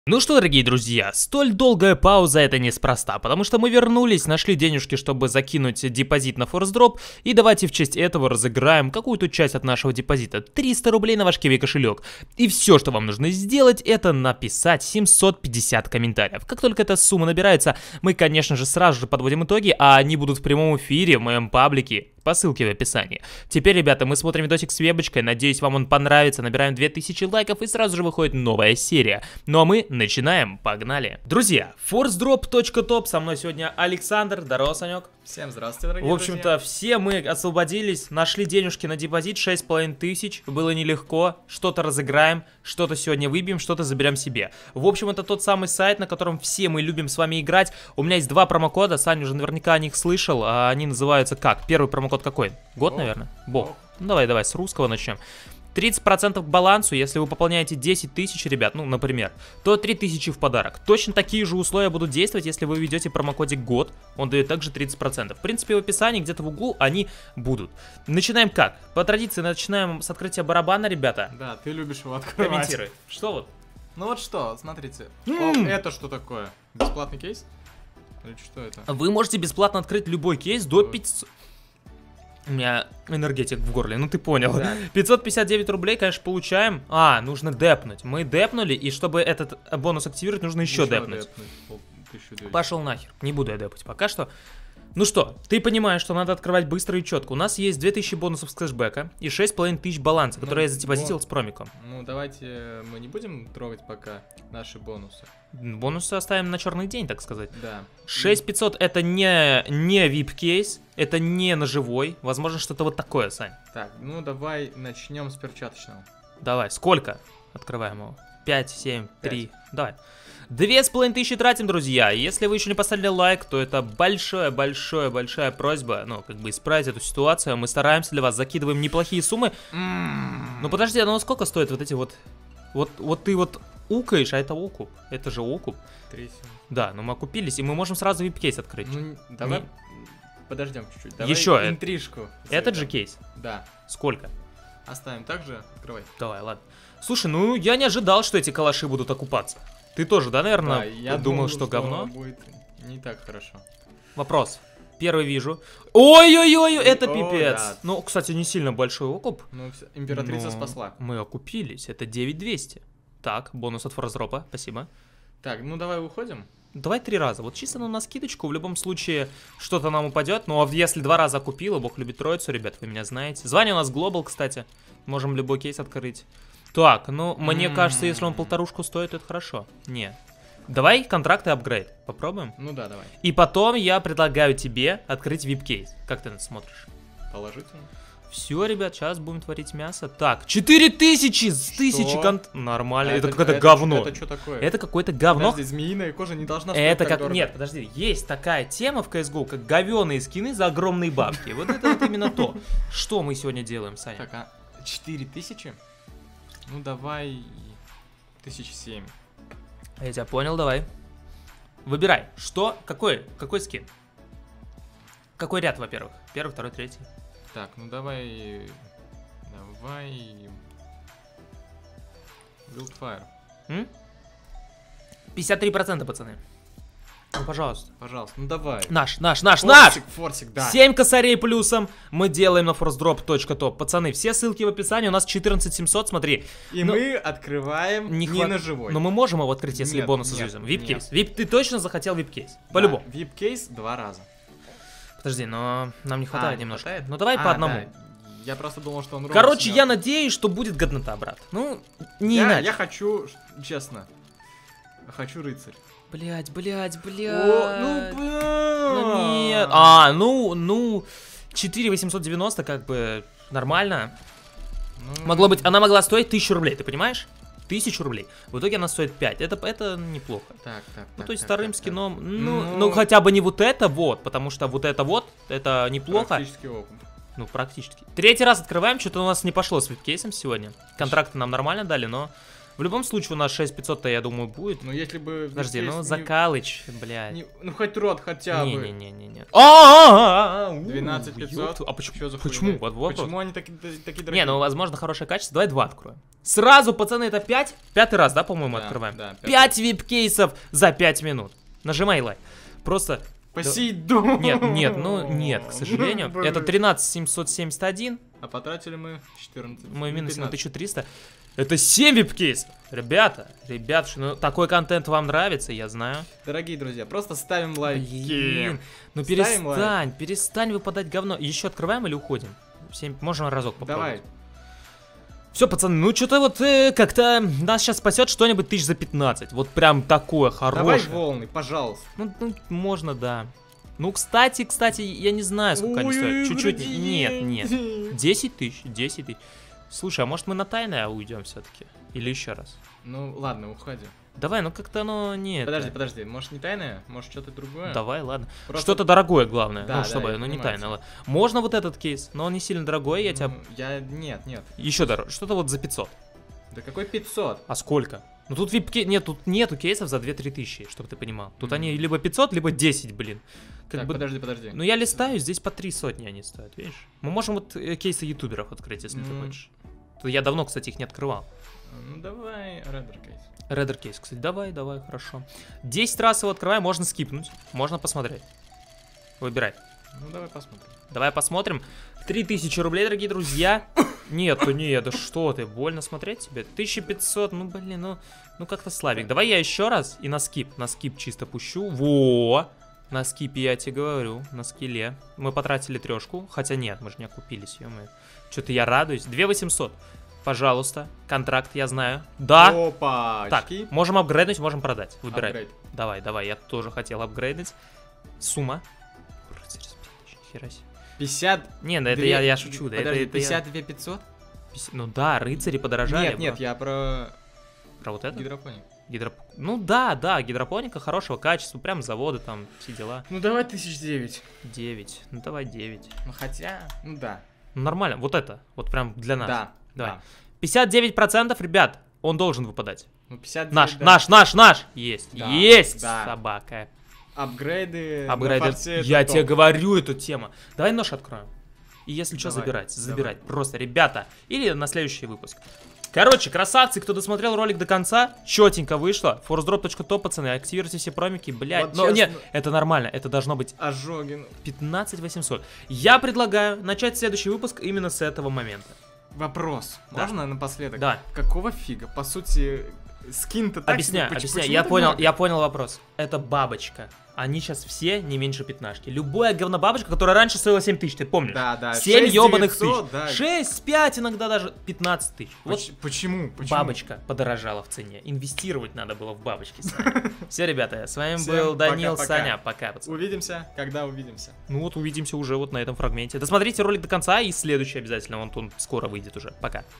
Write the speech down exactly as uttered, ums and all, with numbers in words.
Ну что, дорогие друзья, столь долгая пауза это неспроста, потому что мы вернулись, нашли денежки, чтобы закинуть депозит на форс-дроп, и давайте в честь этого разыграем какую-то часть от нашего депозита, триста рублей на ваш киви кошелек. И все, что вам нужно сделать, это написать семьсот пятьдесят комментариев. Как только эта сумма набирается, мы, конечно же, сразу же подводим итоги, а они будут в прямом эфире в моем паблике. По ссылке в описании. Теперь, ребята, мы смотрим видосик с вебочкой, надеюсь, вам он понравится, набираем две тысячи лайков и сразу же выходит новая серия. Ну а мы начинаем, погнали. Друзья, форс-дроп точка топ, со мной сегодня Александр, здорово, Санек. Всем здравствуйте, дорогие В общем-то, все мы освободились, нашли денежки на депозит, шесть с половиной тысяч, было нелегко, что-то разыграем, что-то сегодня выбьем, что-то заберем себе. В общем, это тот самый сайт, на котором все мы любим с вами играть. У меня есть два промокода, Саня уже наверняка о них слышал, а они называются как? Первый промокод какой? Год, Бог. наверное? Бог. Ну, давай, давай, с русского начнем. тридцать процентов к балансу, если вы пополняете десять тысяч, ребят, ну, например, то три тысячи в подарок. Точно такие же условия будут действовать, если вы введете промокодик год, он дает также тридцать процентов. В принципе, в описании, где-то в углу они будут. Начинаем как? По традиции начинаем с открытия барабана, ребята. Да, ты любишь его открывать. Комментируй. Что вот? Ну вот что, смотрите. М. О, это что такое? Бесплатный кейс? Или что это? Вы можете бесплатно открыть любой кейс до Ой. пятисот... У меня энергетик в горле, ну ты понял. Да. пятьсот пятьдесят девять рублей, конечно, получаем. А, нужно депнуть. Мы депнули, и чтобы этот бонус активировать, нужно еще, депнуть. Пол- тысяча двести. Пошел нахер. Не буду я депать пока что. Ну что, ты понимаешь, что надо открывать быстро и четко. У нас есть две тысячи бонусов с кэшбэка и шесть с половиной тысяч баланса, Ну, которые я задепозитил бон- с промиком. Ну давайте мы не будем трогать пока наши бонусы. Бонусы оставим на черный день, так сказать. Да. шесть пятьсот это не, не ви ай пи-кейс, это не ножевой. Возможно, что-то вот такое, Сань. Так, ну давай начнем с перчаточного. Давай, сколько? Открываем его. пять, семь, три. Давай. Две с половиной тысячи тратим, друзья. Если вы еще не поставили лайк, то это большая-большая-большая просьба, ну, как бы исправить эту ситуацию. Мы стараемся для вас, закидываем неплохие суммы. Ну, подожди, а ну сколько стоят вот эти вот... Вот, вот ты вот укаешь, а это окуп. Это же окуп. Три, семь. Да, но мы окупились, и мы можем сразу ви ай пи-кейс открыть. Ну, давай Не- подождем чуть-чуть. Давай Еще э- интрижку. Этот же заведем. кейс? Да. Сколько? Оставим так же, открывай. Давай, ладно. Слушай, ну я не ожидал, что эти калаши будут окупаться. Ты тоже, да, наверное, Да, я думал, что говно? будет не так хорошо. Вопрос. Первый вижу. Ой-ой-ой, это О, пипец. да. Ну, кстати, не сильно большой окуп. Ну, всё, императрица но спасла. Мы окупились, это девять двести. Так, бонус от форс-дропа, спасибо. Так, ну давай уходим. Давай три раза, вот чисто ну, на скидочку, в любом случае что-то нам упадет. Ну, а если два раза купила, бог любит троицу, ребят, вы меня знаете. Звание у нас Global, кстати, можем любой кейс открыть. Так, ну, мне М. кажется, если он полторушку стоит, то это хорошо. Не. Давай контракт и апгрейд, попробуем. Ну да, давай. И потом я предлагаю тебе открыть ви ай пи-кейс. Как ты на это смотришь? Положительно. Все, ребят, сейчас будем творить мясо. Так, четыре тысячи с тысячи Что? конт... Нормально, А это, какое-то говно. Это что такое? Это какое-то говно. Подожди, змеиная кожа не должна стоить Это так как... дорого. Нет, подожди, есть такая тема в си эс го, как говёные скины за огромные бабки. Вот это вот именно то. Что мы сегодня делаем, Саня? Так, а четыре тысячи? Ну давай тысяча семь. Я тебя понял, давай. Выбирай, что, какой, какой скин? Какой ряд, во-первых? Первый, второй, третий. Так, ну давай... Давай... Wildfire. М? пятьдесят три процента, пацаны. Ну, пожалуйста. Пожалуйста, ну давай. Наш, наш, наш, наш! Форсик, форсик, да. семь косарей плюсом мы делаем на форс-дроп точка топ. Пацаны, все ссылки в описании. У нас четырнадцать семьсот, смотри. И Ну, мы открываем не, хват- на живой. Но мы можем его открыть, если Нет, бонусы нет, заюзаем. вип-кейс. нет. Вип, ты точно захотел вип-кейс? Да, По-любому. вип-кейс два раза. Подожди, но нам не хватает А, не немножко. хватает? Ну давай А, по одному. да. Я просто думал, что он ровно Короче, снес. я надеюсь, что будет годнота, брат. Ну, не я, иначе. я хочу, ш- честно, хочу рыцарь. Блять, блять, блять. О, ну, Ну нет. А, ну, ну, четыре тысячи восемьсот девяносто, как бы, нормально. Ну, Могло быть, она могла стоить тысячу рублей, ты понимаешь? Тысячу рублей. В итоге она стоит пять. Это, это неплохо. Так, так, Ну, так, то есть так, вторым так, так. скином, ну, Ну, ну, хотя бы не вот это вот, потому что вот это вот, это неплохо. Практически окуп. Ну, практически. Третий раз открываем, что-то у нас не пошло с вип-кейсом сегодня. Контракты нам нормально дали, но... В В любом случае у нас шесть пятьсот-то, я думаю, будет. Ну если бы... Подожди, ну не- Закалыч, блядь. не- Ну хоть рот хотя бы. Не-не-не-не-не. А, двенадцать пятьсот. А почему? Чё за Почему? хуйня? Вот вопрос. Почему они такие, такие дорогие? Не, ну возможно хорошее качество. Давай два откроем. Сразу, пацаны, это пять. Пятый раз, да, по-моему, Да, открываем. да, пятый. пять вип-кейсов за пять минут. Нажимай лайк. Просто... Посейдон. Нет, нет, ну нет, к сожалению. Ну, Это блин. тринадцать семьсот семьдесят один. А потратили мы четырнадцать. Мы Ну, минус на пятнадцать. тысячу триста. Это семь вип-кейсов. Ребята, ребят, ну такой контент вам нравится, я знаю. Дорогие друзья, просто ставим лайки. Блин, ну Ставим перестань, перестань выпадать говно. Еще открываем или уходим? Всем, можем разок попробовать. Давай. Все, пацаны, ну что-то вот э, как-то нас сейчас спасет что-нибудь тысяч за пятнадцать. Вот прям такое Давай хорошее. волны, пожалуйста. Ну, ну, можно, да. Ну, кстати, кстати, я не знаю, сколько они стоят. Чуть-чуть. Нет, нет. десять тысяч, десять тысяч. Слушай, а может мы на тайное уйдем все-таки? Или еще раз? Ну ладно, уходи. Давай, ну как-то оно нет. Подожди, подожди, может не тайное? Может что-то другое? Давай, ладно. Просто- Что-то дорогое, главное. Да, ну, да, чтобы, я ну не понимаю тайно. тебя. Ладно. Можно вот этот кейс, но он не сильно дорогой, я тебя... Ну, Я... Нет, нет. Еще дороже. Что-то вот за пятьсот. Да какой пятьсот? А сколько? Ну тут вип нет, тут нету кейсов за две-три тысячи, чтобы ты понимал. Тут Мгм. они либо пятьсот, либо десять, блин. Как Так, бы... подожди, подожди. Ну я листаю, здесь по три сотни они стоят, видишь? Мы можем вот э, кейсы ютуберов открыть, если ты М. хочешь. То Я давно, кстати, их не открывал. Ну давай, Redder Case. Redder кейс, кстати, давай, давай, хорошо. десять раз его открываем, можно скипнуть, можно посмотреть. Выбирай. Ну давай посмотрим. Давай посмотрим. три тысячи рублей, дорогие друзья. Нет, ну нет, да что ты, больно смотреть тебе? тысяча пятьсот, ну блин, ну, ну как-то слабик. Давай я еще раз и на скип, на скип чисто пущу. Во! На скипе я тебе говорю, на скилле. Мы потратили трешку, хотя нет, мы же не окупились, ё-моё. Что-то я радуюсь. две восемьсот. Пожалуйста, контракт я знаю. Да. Опа! Так, можем апгрейднуть, можем продать. Выбирай. Апгрейд. Давай, давай, я тоже хотел апгрейдить. Сумма. Рыцарь, хера себе. пятьдесят... Не, да это две- я, я шучу, да Подожди, это, это я- пятьдесят две пятьсот? пятьдесят Ну да, рыцари подорожали. Нет, нет, бро. я про Про вот это? гидропоник. Гидроп... Ну да, да, гидропоника хорошего качества, прям заводы там, все дела. Ну давай тысяч девять. девять. Ну давай девять. Ну хотя, ну да. Ну нормально, вот это, вот прям для нас. Да, Давай. да. пятьдесят девять процентов, ребят, он должен выпадать. Ну пятьдесят девять, Наш, да. наш, наш, наш. Есть, Да, есть, да. собака. Апгрейды. на Апгрейды. форсе это Я топ. тебе говорю эту тему. Давай нож откроем. И если что, Давай, забирать, давай. забирать. Просто, ребята. Или на следующий выпуск. Короче, красавцы, кто досмотрел ролик до конца, четенько вышло. форсдроп точка топ, пацаны, активируйте все промики, блядь. Вот Но честно. нет, это нормально, это должно быть Ожогин. пятнадцать восемьсот. Я предлагаю начать следующий выпуск именно с этого момента. Вопрос. Да. Можно напоследок? Да. Какого фига? По сути, скин-то так Объясняю, себе, поч- объясняю. почему Я так понял, много? я понял вопрос. Это бабочка. Они сейчас все не меньше пятнашки. Любая говнобабочка, которая раньше стоила семь тысяч, ты помнишь? Да, да. семь шесть ебаных девятьсот, тысяч. да. шесть, пять, иногда даже пятнадцать тысяч. Вот Поч- Почему? Почему? бабочка подорожала в цене. Инвестировать надо было в бабочки. Все, ребята, с вами Всем был Данил, пока-пока. Саня. Пока, пацаны. Увидимся, когда увидимся. Ну вот, увидимся уже вот на этом фрагменте. Досмотрите ролик до конца, и следующий обязательно, он тут скоро выйдет уже. Пока.